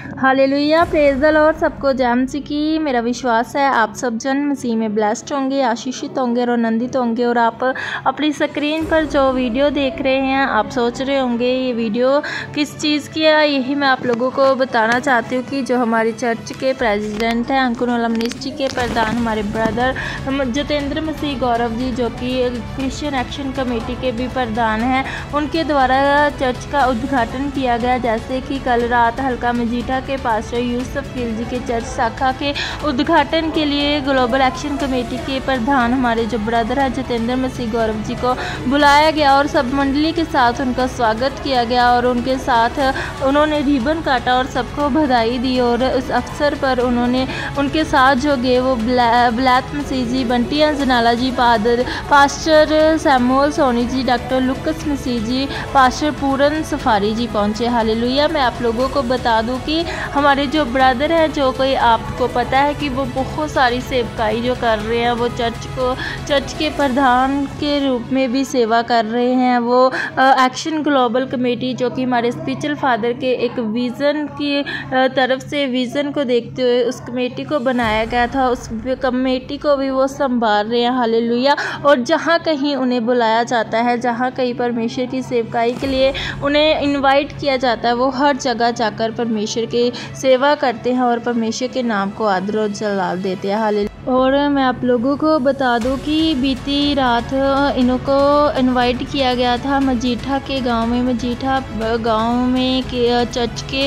Hallelujah, praise the Lord. सबको जय मसीह की। मेरा विश्वास है आप सब जन मसीह में ब्लेस्ड होंगे, आशीषित होंगे और आनंदित होंगे। और आप अपनी स्क्रीन पर जो वीडियो देख रहे हैं, आप सोच रहे होंगे ये वीडियो किस चीज़ की है। यही मैं आप लोगों को बताना चाहती हूँ कि जो हमारी चर्च के प्रेसिडेंट हैं, अंकुर मिनिस्ट्री के प्रधान हमारे ब्रदर जितेंद्र मसीह गौरव जी, जो कि क्रिश्चियन एक्शन कमेटी के भी प्रधान हैं, उनके द्वारा चर्च का उद्घाटन किया गया। जैसे कि कल रात हल्का मजीठा के पास्टर यूसुफ गिल जी के चर्च शाखा के उद्घाटन के लिए ग्लोबल एक्शन कमेटी के प्रधान हमारे जो ब्रदर है जितेंद्र मसीह गौरव जी को बुलाया गया और सब मंडली के साथ उनका स्वागत किया गया और उनके साथ उन्होंने रिबन काटा और सबको बधाई दी। और इस अवसर पर उन्होंने उनके साथ जो गए वो ब्लैत मसीह ji, Bunty Janala ji, pastor Samuel Soni ji, doctor Lucas Masih ji, pastor Puran Safari ji पहुँचे। हालेलुया। मैं आप लोगों को बता दूं कि हमारे जो ब्रदर हैं, जो कोई आपको पता है कि वो बहुत सारी सेवकाई जो कर रहे हैं, वो चर्च के प्रधान के रूप में भी सेवा कर रहे हैं। वो एक्शन ग्लोबल कमेटी, जो कि हमारे स्पिरिचुअल फादर के एक विज़न की तरफ से विज़न को देखते हुए उस कमेटी को बनाया गया था, उस कमेटी को भी वो संभाल रहे हैं। हालेलुया। और जहाँ कहीं उन्हें बुलाया जाता है, जहाँ कहीं परमेश्वर की सेवकाई के लिए उन्हें इनवाइट किया जाता है, वो हर जगह जाकर परमेश्वर की सेवा करते हैं और परमेश्वर के नाम को आदर और जलाल देते हैं। हालेलुया। और मैं आप लोगों को बता दूं कि बीती रात इनको इनवाइट किया गया था मजीठा के गांव में। मजीठा गांव में चर्च के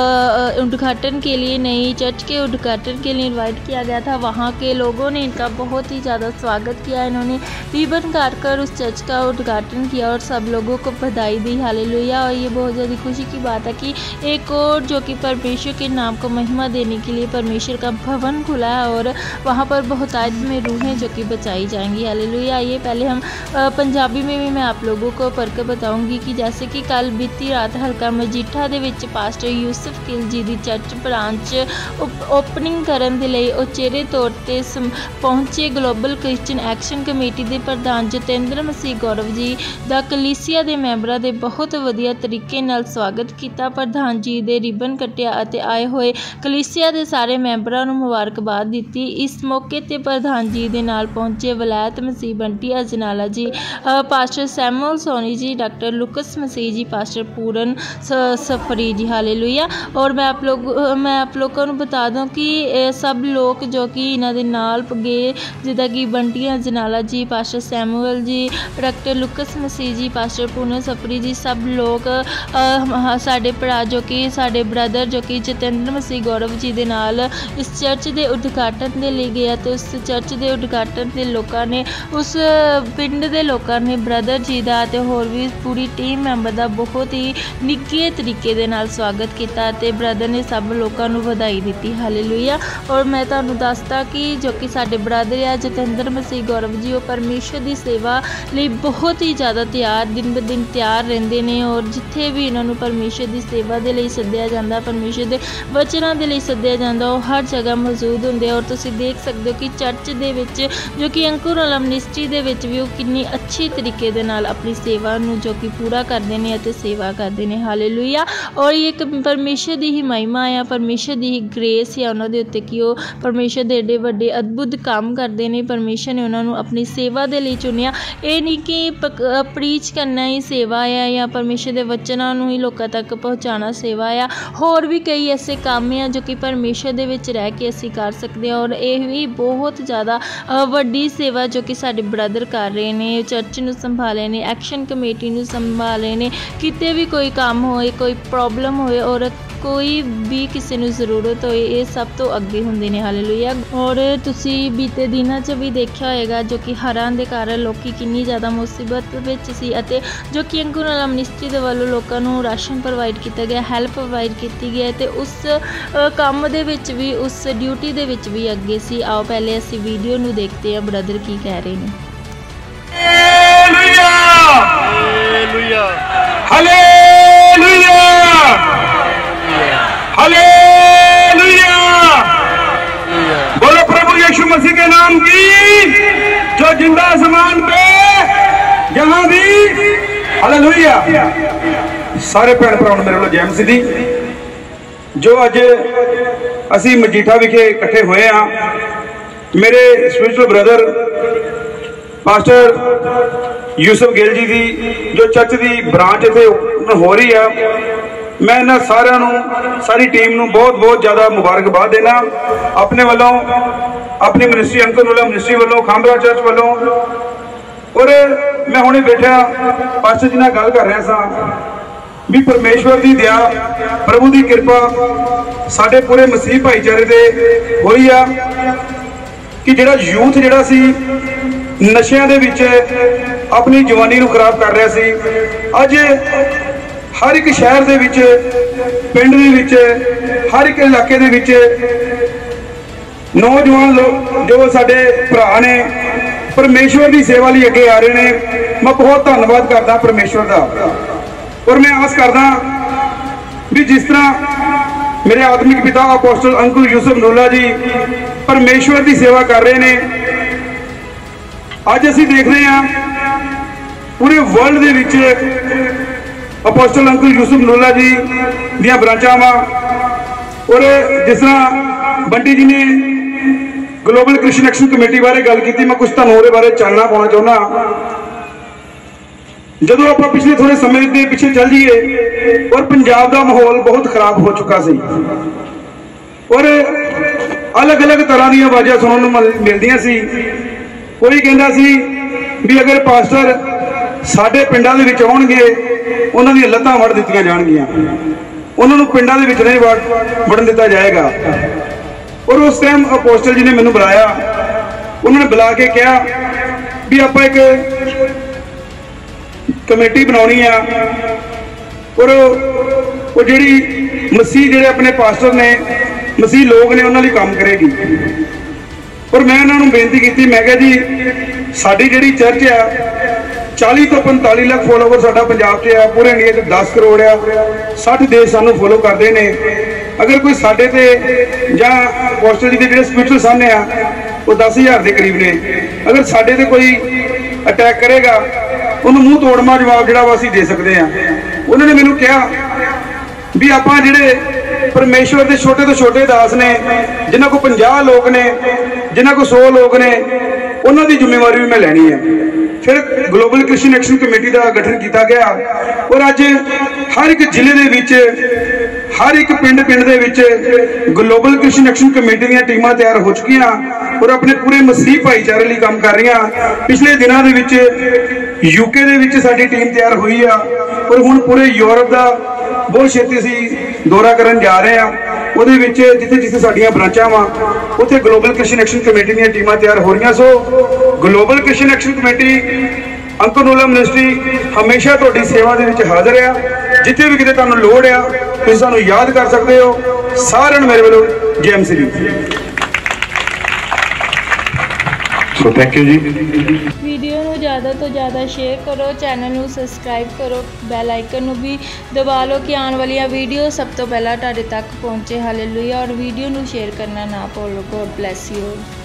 उद्घाटन के लिए, नई चर्च के उद्घाटन के लिए इनवाइट किया गया था। वहां के लोगों ने इनका बहुत ही ज़्यादा स्वागत किया। इन्होंने रिबन काट कर उस चर्च का उद्घाटन किया और सब लोगों को बधाई दी। हालेलुया। और ये बहुत ज़्यादा खुशी की बात है कि एक और जो कि परमेश्वर के नाम को महिमा देने के लिए परमेश्वर का भवन खुला है और वहाँ पर बहुतायत में रूहें जो कि बचाई जाएंगी। हालेलुया। ये पहले हम पंजाबी में भी मैं आप लोगों को पढ़ के बताऊंगी कि जैसे कि कल बीती रात हल्का मजीठा ਦੇ ਵਿੱਚ ਪਾਸਟਰ ਯੂਸਫ ਗਿੱਲ ਜੀ ਦੀ ਚਰਚ ਬ੍ਰਾਂਚ ਓਪਨਿੰਗ ਕਰਨ ਦੇ ਲਈ ਉਚੇਰੇ ਤੌਰ ਤੇ ਪਹੁੰਚੇ ਗਲੋਬਲ ਕ੍ਰਿਸਚੀਅਨ ਐਕਸ਼ਨ ਕਮੇਟੀ ਦੇ ਪ੍ਰਧਾਨ ਜਤਿੰਦਰ ਮਸੀਹ ਗੌਰਵ ਜੀ ਦਾ ਕਲੀਸਿਆ ਦੇ ਮੈਂਬਰਾਂ ਦੇ ਬਹੁਤ ਵਧੀਆ ਤਰੀਕੇ ਨਾਲ ਸਵਾਗਤ ਕੀਤਾ। ਪ੍ਰਧਾਨ ਜੀ ਦੇ ਰਿਬਨ ਕੱਟਿਆ ਅਤੇ ਆਏ ਹੋਏ ਕਲੀਸਿਆ ਦੇ ਸਾਰੇ ਮੈਂਬਰਾਂ ਨੂੰ ਮੁਬਾਰਕਬਾਦ ਦਿੱਤੀ। ਇਸ मौके ते प्रधान जी दे नाल पहुंचे Valait Masih, Bunty Ajnala ji, pastor Samuel Soni ji, doctor Lucas Masih ji, pastor Puran Safri ji. Hallelujah. और मैं आप लोगों को बता दूं कि सब लोग जो कि इन्हां दे नाल गए, जिदा कि Bunty Ajnala ji, pastor Samuel ji, doctor Lucas Masih ji, pastor Puran Safri ji, सब लोग साडे भरा जो कि साडे ब्रदर जो कि जितेंद्र मसीह गौरव जी दे नाल इस चर्च के उद्घाटन के लिए गया। तो उस चर्च के उद्घाटन के लोगों ने, उस पिंड के लोगों ने ब्रदर जी का ते होर भी पूरी टीम मैंबर का बहुत ही निੱਘੇ तरीके दे नाल स्वागत किया ते ब्रदर ने सब लोगों को बधाई दी। हालेलुया। और मैं तुहानूं दसदा कि जो कि साडे ब्रदर है जितेंद्र मसीह गौरव जी, वो परमेश्वर की सेवा लिए बहुत ही ज़्यादा तैयार, दिन ब दिन तैयार रहंदे ने। और जिथे भी इन्हों परमेश्वर की सेवा के लिए सद्दिया जाता, परमेश्वर के वचनों के लिए सद्दिया जाता, वो हर जगह मौजूद होंगे। और तुसीं देख सकते हो कि चर्च दे विच जो कि अंकुर मिनिस्ट्री दे विच भी वो कितनी अच्छी तरीके दे नाल अपनी सेवा नूं जो कि पूरा करते हैं ते सेवा करते हैं। हालेलुया। और ये एक परमेश्वर की ही महिमा है, परमेश्वर की ही ग्रेस है उन्होंने दे उत्ते कि वो परमेश्वर दे एडे वड्डे अद्भुत काम करते हैं। परमेश्वर ने उन्होंने अपनी सेवा के लिए चुनिया। ये नहीं कि प्रीच करना ही सेवा है या परमेश्वर के वचनों नूं ही लोगों तक पहुँचाना सेवा है। होर भी कई ऐसे काम हैं जो कि परमेश्वर दे विच रह के असीं कर सकते हैं। और ये भी बहुत ज़्यादा वड्डी सेवा जो कि साडे ब्रदर कर रहे हैं, चर्च नूं संभाले ने, एक्शन कमेटी नूं संभाले ने। किते भी कोई काम होए, कोई प्रॉब्लम होए और कोई भी किसी नूं ज़रूरत होए, ये सब तो अगे हुंदे ने। हालेलुया। और तुसी बीते दिनों च भी देखा होगा जो कि हरां दे कारण लोकी कितनी ज़्यादा मुसीबत विच सी अते जो कि अंकुर मिनिस्ट्री दे वल्लों लोकां नूं राशन प्रोवाइड किया गया, हेल्प प्रोवाइड की गई ते उस काम दे विच भी, उस ड्यूटी दे विच भी अगे सी। आओ पहले असी वीडियो नूं देखते हैं ब्रदर की कह रहे हैं। Hallelujah, hallelujah, hallelujah, hallelujah. बोलो प्रभु यीशु मसीह के नाम की, जो जिंदा आसमान पे जहां भी। हालेलुया। सारे भैन भरावां नूं मेरे वालों जय मसीह दी। जो अज असी मजीठा विखे इकट्ठे हुए हाँ, मेरे spiritual brother pastor Yusuf Gill ji की जो चर्च की ब्रांच इतने हो रही है, मैं इन्होंने सारिਆਂ सारी टीम ਨੂੰ बहुत बहुत ज़्यादा मुबारकबाद देना अपने वालों, अपनी मिनिस्ट्री अंकल नूला मिनिस्ट्री वालों, खांबरा चर्च वालों। और मैं हुणे बैठा पास्टर जी नाल गल कर रहा सा भी परमेश्वर की दया, प्रभु की कृपा साडे पूरे मसीह भाईचारे दे होई आ कि जिहड़ा यूथ जिहड़ा सी नशियां दे विच अपनी जवानी नूं खराब कर रहा सी, अज हर एक शहर दे विच, पिंड दे विच, हर एक इलाके दे विच नौजवान लोग जो साडे भरा ने परमेश्वर की सेवा लई अगे आ रहे हैं। मैं बहुत धन्नवाद करदा परमेश्वर का। और मैं आस करदा भी जिस तरह मेरे आत्मिक पिता अपोस्टल अंकुल यूसुफ नूला जी परमेश्वर की सेवा कर रहे हैं, अज असी देख रहे हैं पूरे वर्ल्ड दे विच अपोस्टल अंकुल यूसुफ नूला जी दियां ब्रांचां वा। और जिस तरह बंटी जी ने ग्लोबल क्रिश्चियन एक्शन कमेटी बारे गल की, मैं कुछ तुहानूं उहदे बारे चानना पाउणा चाहुंदा। जदों आपां पिछले थोड़े समय के पिछे चल जाइए और पंजाब का माहौल बहुत खराब हो चुका सी और अलग अलग तरह दी आवाज़ां सुनने मिलदियां सी। कोई कहंदा सी भी अगर पास्टर साडे पिंडां दे विच आउणगे उन्हां दी लत्तां वड़ दित्तियां जाणगियां, उन्हां नूं पिंडां दे विच नहीं वड़न दिता जाएगा। और उस टाइम अपोस्टल जी ने मैनूं बुलाया, उन्होंने बुला के कहा भी आपां एक कमेटी बनानी आ और वो जिहड़ी मसीह जिहड़े अपने पास्टर ने, मसीह लोग ने, उन्हां लई काम करेगी। और मैं उन्होंने बेनती की, मैं कहा जी साडी जिहड़ी चर्च आ 40 तो 45 लाख फॉलोवर साडा पंजाब च आ, पूरे इंडिया च 10 करोड़ आ, 60 देश सानू फॉलो करते हैं। अगर कोई साडे ते जां अपोस्टल जी के जिहड़े स्पिरिचुअल सन आ वो 10,000 के करीब ने, अगर साडे ते कोई अटैक करेगा उन्होंने मूँह तोड़मा जवाब जिहड़ा वा असीं दे सकते हैं। उन्होंने मैनूं कहा भी आपां जिहड़े परमेश्वर के छोटे तो छोटे दास ने, जिन्हां को 50 लोग ने, जिन्हां को 100 लोग ने, उन्हां दी जिम्मेवारी भी मैं लैनी है। फिर ग्लोबल क्रिश्चियन एक्शन कमेटी का गठन किया गया और अज हर एक जिले दे विच, हर एक पिंड दे विच ग्लोबल क्रिश्चियन एक्शन कमेटी दी टीमां तैयार हो चुकियां और अपने पूरे मसीह भाईचारे लिए काम कर रही। पिछले दिनों दे विच यूके दे विच साडी टीम तैयार हुई आ और हुण पूरे यूरोप का बहुत छेती असीं दौरा करन जा रहे हैं। ਉਹਦੇ ਵਿੱਚ ਜਿੱਥੇ ਜਿੱਥੇ ਸਾਡੀਆਂ ਬ੍ਰਾਂਚਾਂ ਵਾ ਉੱਥੇ ਗਲੋਬਲ ਕ੍ਰਿਸਚੀਅਨ ਐਕਸ਼ਨ ਕਮੇਟੀ ਦੀਆਂ ਟੀਮਾਂ ਤਿਆਰ ਹੋ ਰਹੀਆਂ। So global Christian action committee Ankur Narula ministry ਹਮੇਸ਼ਾ ਤੁਹਾਡੀ ਸੇਵਾ ਦੇ ਵਿੱਚ ਹਾਜ਼ਰ ਆ। ਜਿੱਥੇ ਵੀ ਕਿਤੇ ਤੁਹਾਨੂੰ ਲੋੜ ਆ ਤੁਸੀਂ ਸਾਨੂੰ ਯਾਦ ਕਰ ਸਕਦੇ ਹੋ। ਸਾਰਿਆਂ ਨੂੰ ਮੇਰੇ ਵੱਲੋਂ ਜੈ ਐਮ ਸੀ। So thank you ji. Video नूं ज़्यादा तो ज़्यादा शेयर करो, चैनल नूं सबसक्राइब करो, बैल आइकन नूं भी दबा लो कि आने वाली वीडियो सब तो पहला तुहाडे तक पहुँचे। हालेलुया। और वीडियो नूं शेयर करना ना भूलो। God bless you.